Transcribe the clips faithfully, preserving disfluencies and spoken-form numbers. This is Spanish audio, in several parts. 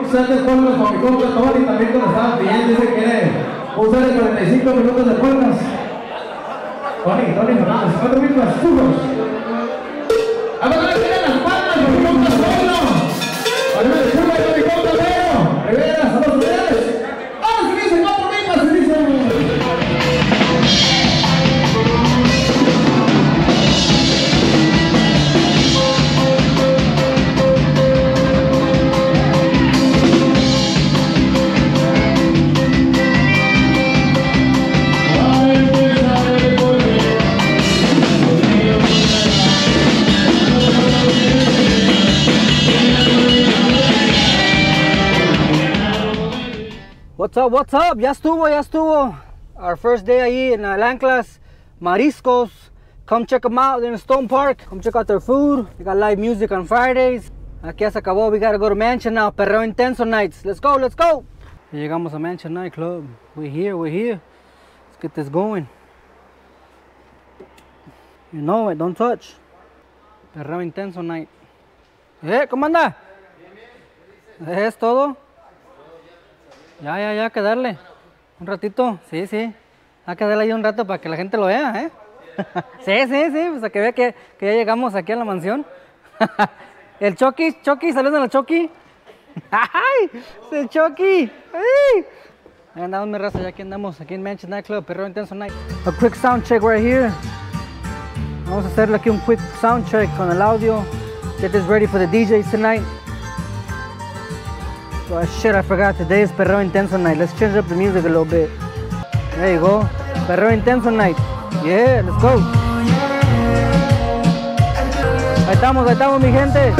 set de polvos con mi compa Tony, también que lo estaban pidiendo, dice que quiere un set de cuarenta y cinco minutos de polvos. Tony, Tony Fernández, cuatro mil más churros. A ver, ¿qué quieren las palmas con mi compa Pablo? Arriba de churros con mi compa Leo. Rivera, saludos ustedes. ¡Ahora se dice cuatro mil más, se dice! What's up, what's up? Ya estuvo, ya estuvo. Our first day ahí en Alanclas, Mariscos. Come check them out in Stone Park. Come check out their food. They got live music on Fridays. Aquí ya se acabó. We gotta go to Mansion now. Perreo Intenso nights. Let's go, let's go. Ya llegamos a Mansion Nightclub. We're here, we're here. Let's get this going. You know it, don't touch. Perreo Intenso night. Eh, ¿cómo anda? ¿Es todo? Ya, ya, ya, que darle. Un ratito, sí, sí. Hay que darle ahí un rato para que la gente lo vea, ¿eh? Sí, sí, sí, pues a que vea que, que ya llegamos aquí a la mansión. El Chucky, Chucky, saludos al Chucky. ¡Ay! ¡El Chucky! ¡Ay! Ahí andamos, mi raza, ya aquí andamos, aquí en Mansion Nightclub, Perreo Intenso Night. A quick sound check right here. Vamos a hacerle aquí un quick sound check con el audio. Get this ready for the D Js tonight. Oh shit, I forgot, today is Perreo Intenso Night. Let's change up the music a little bit. There you go. Perreo Intenso Night. Yeah, let's go. Ahí estamos, ahí estamos, mi gente.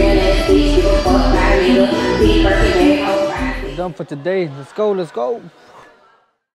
Done for today. Let's go, let's go.